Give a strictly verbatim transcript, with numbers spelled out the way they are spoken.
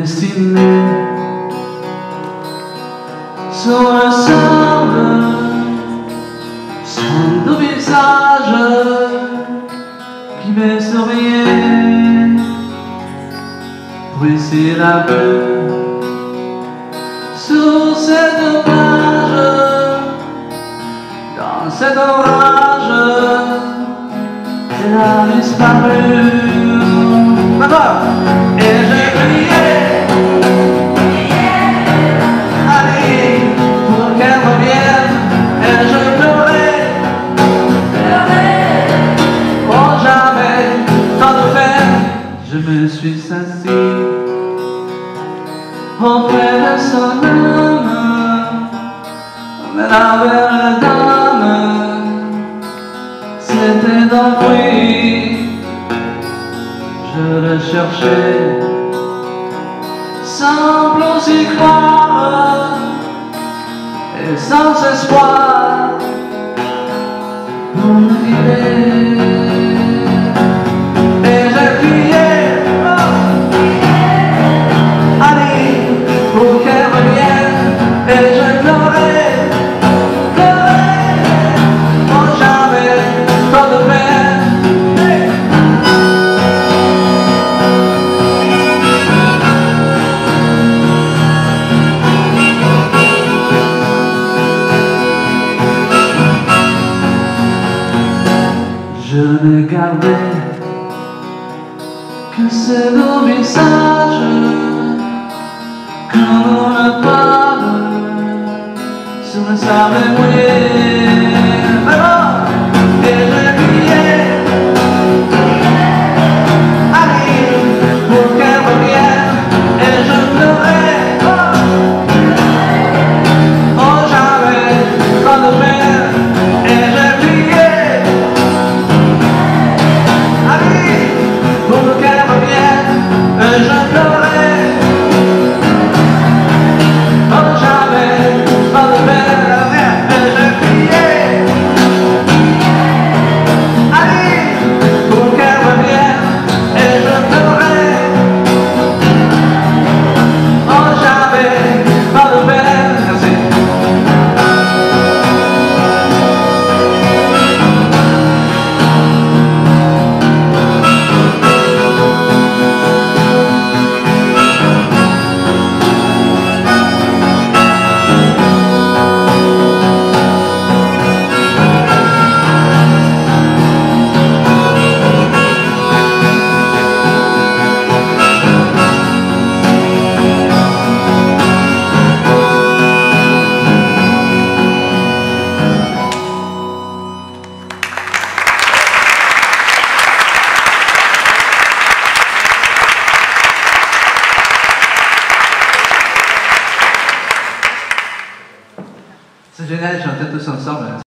dessiné sur le sable son doux visage qui m'est sourié pour essayer la pluie sur cette plage, dans cet orage elle a disparu. D'accord. Et j'ai prié, allez, pour qu'elle revienne. Et je pleurais, oh jamais, tant de peine. Je me suis assis auprès de son âme, mais la belle dame s'était enfuie. Je le cherchais sans plus y croire et sans espoir pour me guider. Et j'ai crié, oh, allez, pour qu'elle revienne. Et je pleurais, pleurais, oh jamais, tant de peine. Je n'ai gardé que ce beau visage comme une parle sur le sable mouillé. Et j'ai crié, allez, pour qu'elle revienne. Et je pleurais, oh, oh jamais, tant de peine. Et j'ai crié, pour qu'elle revienne, je pleurais, oh jamais, pas de peine, et je criais, allez, pour qu'elle revienne, et je pleurais, oh jamais, pas de peine. Merci. C'est génial, ils chantaient tous ensemble.